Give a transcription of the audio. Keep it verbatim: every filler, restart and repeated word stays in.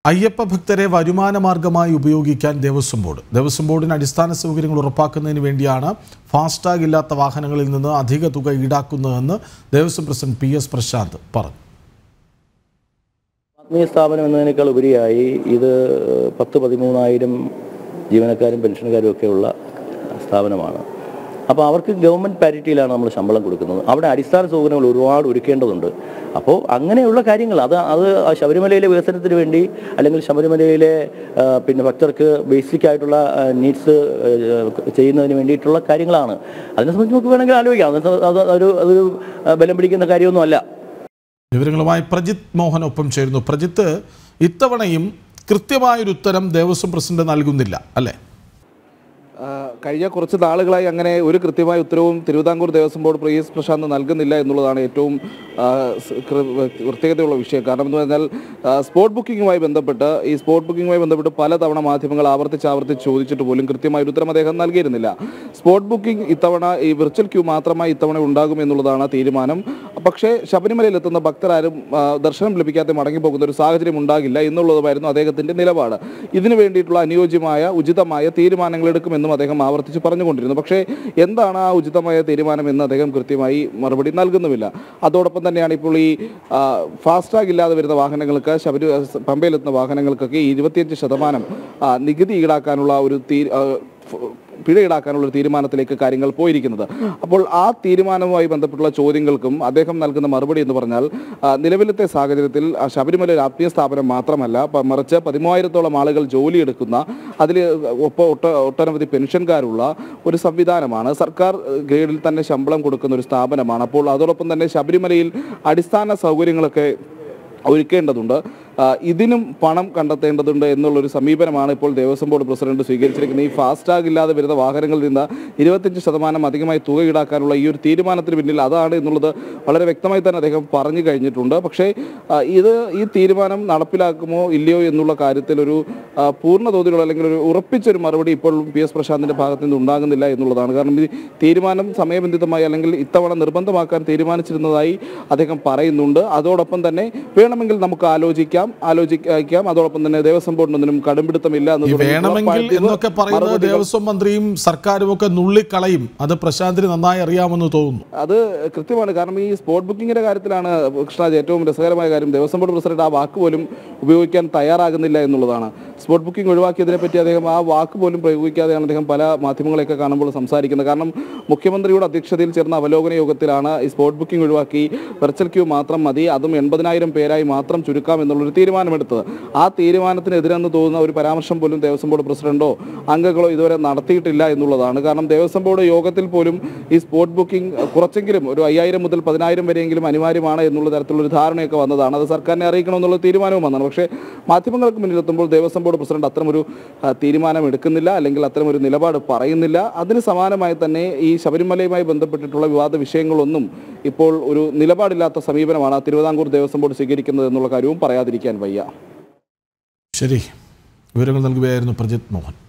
അയ്യപ്പ ഭക്തരെ വരുമാന മാർഗമായി ഉപയോഗിക്കാൻ ദേവസ്വം ബോർഡ് ദേവസ്വം ബോർഡിന് അടിസ്ഥാന സൗകര്യങ്ങൾ ഉറപ്പാക്കുന്നതിന് വേണ്ടിയാണ് ഫാസ്ടാഗ് ഇല്ലാത്ത വാഹനങ്ങളിൽ നിന്ന് അധിക തുക ഈടാക്കുന്നതെന്ന് Devaswom president P S Prashanth പറഞ്ഞു. ആത്മീയ സ്ഥാപനം എന്നതിനേക്കാൾ ഉപരിയായി ഇത് പത്ത് പതിമൂന്നായിരം ജീവനക്കാരും പെൻഷൻകാരും ഒക്കെയുള്ള സ്ഥാപനമാണ്. അപ്പോൾ അവർക്ക് ഗവൺമെൻറ് പാരിറ്റിയിലാണ് നമ്മൾ ശമ്പളം കൊടുക്കുന്നത്. അവിടെ അടിസ്ഥാന സൗകര്യങ്ങൾ ഒരുപാട് ഒരുക്കേണ്ടതുണ്ട്. അപ്പോൾ അങ്ങനെയുള്ള കാര്യങ്ങൾ അത് അത് ശബരിമലയിലെ വികസനത്തിന് വേണ്ടി അല്ലെങ്കിൽ ശബരിമലയിലെ പിന്നെ ഭക്തർക്ക് ബേസിക് ആയിട്ടുള്ള നീഡ്സ് ചെയ്യുന്നതിന് വേണ്ടിയിട്ടുള്ള കാര്യങ്ങളാണ്. അതിനെ സംബന്ധിച്ച് നമുക്ക് വേണമെങ്കിൽ ആലോചിക്കാം. അത് അതൊരു അതൊരു ബലം പിടിക്കുന്ന കാര്യമൊന്നുമല്ല. വിവരങ്ങളുമായി പ്രജിത്ത് മോഹൻ ഒപ്പം ചേരുന്നു. പ്രജിത്ത്, ഇത്തവണയും കൃത്യമായൊരു ഉത്തരം ദേവസ്വം പ്രസിഡന്റ് നൽകുന്നില്ല അല്ലേ? കഴിഞ്ഞ കുറച്ച് നാളുകളായി അങ്ങനെ ഒരു കൃത്യമായ ഉത്തരവും Thiruvithamkoor Devaswom board P S Prashanth നൽകുന്നില്ല എന്നുള്ളതാണ് ഏറ്റവും പ്രത്യേകതയുള്ള വിഷയം. കാരണം എന്ന് പറഞ്ഞാൽ സ്പോട്ട് ബുക്കിങ്ങുമായി ബന്ധപ്പെട്ട് ഈ സ്പോട്ട് ബുക്കിങ്ങുമായി ബന്ധപ്പെട്ട് പലതവണ മാധ്യമങ്ങൾ ആവർത്തിച്ച് ആവർത്തിച്ച് ചോദിച്ചിട്ട് പോലും കൃത്യമായ ഒരു ഉത്തരം അദ്ദേഹം നൽകിയിരുന്നില്ല. സ്പോട്ട് ബുക്കിംഗ് ഇത്തവണ ഈ വിർച്വൽ ക്യൂ മാത്രമായി ഇത്തവണ ഉണ്ടാകും എന്നുള്ളതാണ് തീരുമാനം. പക്ഷേ ശബരിമലയിൽ എത്തുന്ന ഭക്തരാരും ദർശനം ലഭിക്കാതെ മടങ്ങിപ്പോകുന്ന ഒരു സാഹചര്യം ഉണ്ടാകില്ല എന്നുള്ളതുമായിരുന്നു അദ്ദേഹത്തിൻ്റെ നിലപാട്. ഇതിനു വേണ്ടിയിട്ടുള്ള അനുയോജ്യമായ ഉചിതമായ തീരുമാനങ്ങൾ എടുക്കുമെന്നും അദ്ദേഹം ആവർത്തിച്ച് പറഞ്ഞുകൊണ്ടിരുന്നു. പക്ഷേ എന്താണ് ആ ഉചിതമായ തീരുമാനം എന്ന് അദ്ദേഹം കൃത്യമായി മറുപടി നൽകുന്നുമില്ല. അതോടൊപ്പം തന്നെയാണ് ഇപ്പോൾ ഈ ഫാസ്ടാഗ് ഇല്ലാതെ വരുന്ന വാഹനങ്ങൾക്ക് ശബരി പമ്പയിലെത്തുന്ന വാഹനങ്ങൾക്കൊക്കെ ഇരുപത്തിയഞ്ച് ശതമാനം നികുതി ഈടാക്കാനുള്ള ഒരു തീ പിഴ ഈടാക്കാനുള്ള ഒരു തീരുമാനത്തിലേക്ക് കാര്യങ്ങൾ പോയിരിക്കുന്നത്. അപ്പോൾ ആ തീരുമാനവുമായി ബന്ധപ്പെട്ടുള്ള ചോദ്യങ്ങൾക്കും അദ്ദേഹം നൽകുന്ന മറുപടി എന്ന് പറഞ്ഞാൽ നിലവിലത്തെ സാഹചര്യത്തിൽ ശബരിമല ഒരു ആത്മീയ സ്ഥാപനം മാത്രമല്ല, മറിച്ച് പതിമൂവായിരത്തോളം ആളുകൾ ജോലിയെടുക്കുന്ന അതിൽ ഒപ്പം ഒട്ട ഒട്ടനവധി പെൻഷൻകാരുള്ള ഒരു സംവിധാനമാണ്. സർക്കാർ ഗ്രേഡിൽ തന്നെ ശമ്പളം കൊടുക്കുന്ന ഒരു സ്ഥാപനമാണ്. അപ്പോൾ അതോടൊപ്പം തന്നെ ശബരിമലയിൽ അടിസ്ഥാന സൗകര്യങ്ങളൊക്കെ ഒരുക്കേണ്ടതുണ്ട്, ഇതിനും പണം കണ്ടെത്തേണ്ടതുണ്ട് എന്നുള്ളൊരു സമീപനമാണ് ഇപ്പോൾ ദേവസ്വം ബോർഡ് പ്രസിഡന്റ് സ്വീകരിച്ചിരിക്കുന്നത്. ഈ ഫാസ്ടാഗ് ഇല്ലാതെ വരുന്ന വാഹനങ്ങളിൽ നിന്ന് ഇരുപത്തിയഞ്ച് ശതമാനം അധികമായി തുക ഈടാക്കാനുള്ള ഈ ഒരു തീരുമാനത്തിന് പിന്നിൽ അതാണ് എന്നുള്ളത് വളരെ വ്യക്തമായി തന്നെ അദ്ദേഹം പറഞ്ഞു കഴിഞ്ഞിട്ടുണ്ട്. പക്ഷേ ഇത് ഈ തീരുമാനം നടപ്പിലാക്കുമോ ഇല്ലയോ എന്നുള്ള കാര്യത്തിൽ ഒരു പൂർണ്ണ തോതിലുള്ള അല്ലെങ്കിൽ ഒരു ഉറപ്പിച്ചൊരു മറുപടി ഇപ്പോൾ പി എസ് പ്രശാന്തിൻ്റെ ഭാഗത്ത് നിന്ന് ഉണ്ടാകുന്നില്ല എന്നുള്ളതാണ്. കാരണം ഈ തീരുമാനം സമയബന്ധിതമായി അല്ലെങ്കിൽ ഇത്തവണ നിർബന്ധമാക്കാൻ തീരുമാനിച്ചിരുന്നതായി അദ്ദേഹം പറയുന്നുണ്ട്. അതോടൊപ്പം തന്നെ വേണമെങ്കിൽ നമുക്ക് ആലോചിക്കാം ആലോചിക്കാം അതോടൊപ്പം തന്നെ ദേവസ്വം ബോർഡിനൊന്നും കടുംപിടുത്തമില്ല എന്നൊക്കെ പറയുന്നത് ദേവസ്വം മന്ത്രിയും സർക്കാരും ഒക്കെ നുള്ളിക്കളയും. അത് പ്രശാന്തിന് നന്നായി അറിയാമെന്ന് തോന്നുന്നു. അത് കൃത്യമാണ്. കാരണം ഈ സ്പോട്ട് ബുക്കിങ്ങിന്റെ കാര്യത്തിലാണ് കൃഷ്ണരാജ് ഏറ്റവും രസകരമായ കാര്യം. ദേവസ്വം ബോർഡ് പ്രസിഡന്റ് ആ വാക്ക് പോലും ഉപയോഗിക്കാൻ തയ്യാറാകുന്നില്ല എന്നുള്ളതാണ്. സ്പോട്ട് ബുക്കിംഗ് ഒഴിവാക്കിയതിനെ പറ്റി അദ്ദേഹം ആ വാക്ക് പോലും പ്രയോഗിക്കാതെയാണ് അദ്ദേഹം പല മാധ്യമങ്ങളെയൊക്കെ കാണുമ്പോൾ സംസാരിക്കുന്നത്. കാരണം മുഖ്യമന്ത്രിയുടെ അധ്യക്ഷതയിൽ ചേർന്ന അവലോകന യോഗത്തിലാണ് ഈ സ്പോട്ട് ബുക്കിംഗ് ഒഴിവാക്കി വെർച്വൽ ക്യൂ മാത്രം മതി, അതും എൺപതിനായിരം പേരായി മാത്രം ചുരുക്കാം എന്നുള്ളൊരു തീരുമാനമെടുത്തത്. ആ തീരുമാനത്തിനെതിരെന്ന് തോന്നുന്ന ഒരു പരാമർശം പോലും ദേവസ്വം ബോർഡ് പ്രസിഡന്റോ അംഗങ്ങളോ ഇതുവരെ നടത്തിയിട്ടില്ല എന്നുള്ളതാണ്. കാരണം ദേവസ്വം ബോർഡ് യോഗത്തിൽ പോലും ഈ സ്പോട്ട് ബുക്കിംഗ് കുറച്ചെങ്കിലും ഒരു അയ്യായിരം മുതൽ പതിനായിരം വരെയെങ്കിലും അനിവാര്യമാണ് എന്നുള്ള തരത്തിലുള്ള ഒരു ധാരണയൊക്കെ വന്നതാണ്. അത് സർക്കാരിനെ അറിയിക്കണമെന്നുള്ള തീരുമാനവും വന്നതാണ്. പക്ഷേ മാധ്യമങ്ങൾക്ക് മുന്നിലെത്തുമ്പോൾ ദേവസ്വം ബോർഡ് പ്രസിഡന്റ് അത്തരമൊരു തീരുമാനം എടുക്കുന്നില്ല, അല്ലെങ്കിൽ അത്തരമൊരു നിലപാട് പറയുന്നില്ല. അതിന് സമാനമായി തന്നെ ഈ ശബരിമലയുമായി ബന്ധപ്പെട്ടിട്ടുള്ള വിവാദ വിഷയങ്ങളൊന്നും ഇപ്പോൾ ഒരു നിലപാടില്ലാത്ത സമീപനമാണ് തിരുവിതാംകൂർ ദേവസ്വം ബോർഡ് സ്വീകരിക്കുന്നത് എന്നുള്ള കാര്യവും പറയാതിരിക്കാൻ വയ്യ. ശരി, വിവരങ്ങൾ നൽകുകയായിരുന്നു പ്രജിത്ത് മോഹൻ.